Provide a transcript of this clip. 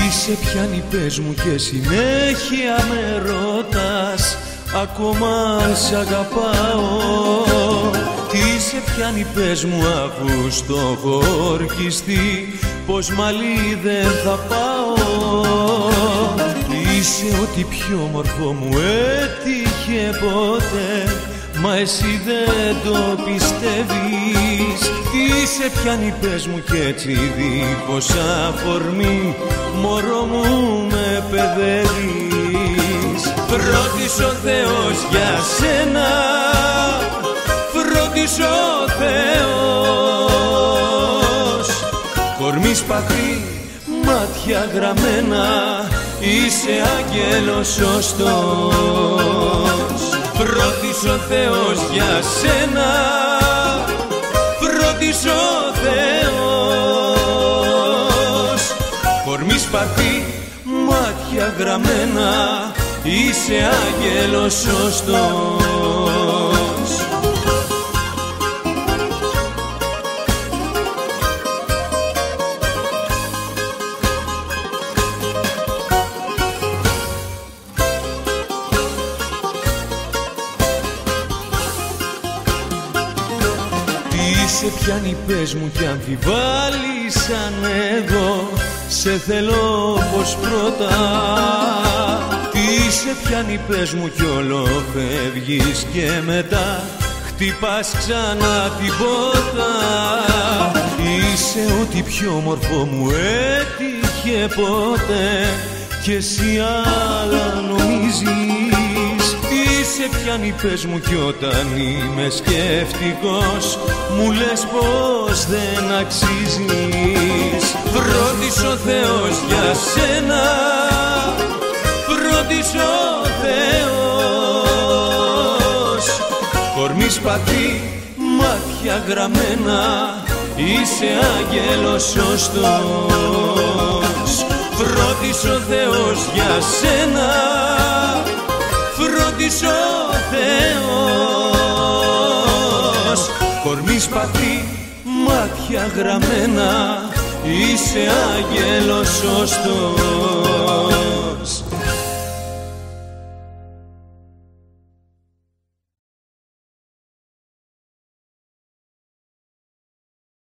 σε πιάνει πες μου και συνέχεια με ρωτάς ακόμα σ' αγαπάω. Τι σε πιάνει πες μου αφού στο έχω ορκιστεί πως μαλλί δεν θα πάω. Είσαι ό,τι πιο όμορφο μου έτυχε ποτέ, μα εσύ δεν το πιστεύεις. Τι σε πιάνει πες μου κι έτσι δίχως αφορμή μωρό μου με παιδεύεις. Φρόντισε ο Θεός για σένα, φρόντισε ο Θεός. Κορμί σπαθί, μάτια γραμμένα, είσαι άγγελος σωστός. Φρόντισε ο Θεός για σένα, φρόντισε ο Θεός. Κορμί σπαθί, μάτια γραμμένα, είσαι άγγελος σωστός. Σε πιάνει πες μου κι αμφιβάλλεις αν εγώ σε θέλω πως πρώτα. Τι σε πιάνει πες μου κι όλο φεύγεις και μετά χτυπάς ξανά την πόρτα. Είσαι ό,τι πιο όμορφο μου έτυχε ποτέ κι εσύ άλλα νομίζεις. Τι σε πιάνει πες μου κι όταν είμαι σκεφτικός μου λες πως δεν αξίζεις. Φρόντισε ο Θεός για σένα, φρόντισε ο Θεός. Κορμί σπαθί, μάτια γραμμένα, είσαι άγγελος σωστός. Φρόντισε ο Θεός για σένα, φρόντισε ο Θεός. Κορμί σπαθί, μάτια γραμμένα, είσαι άγγελος σωστός.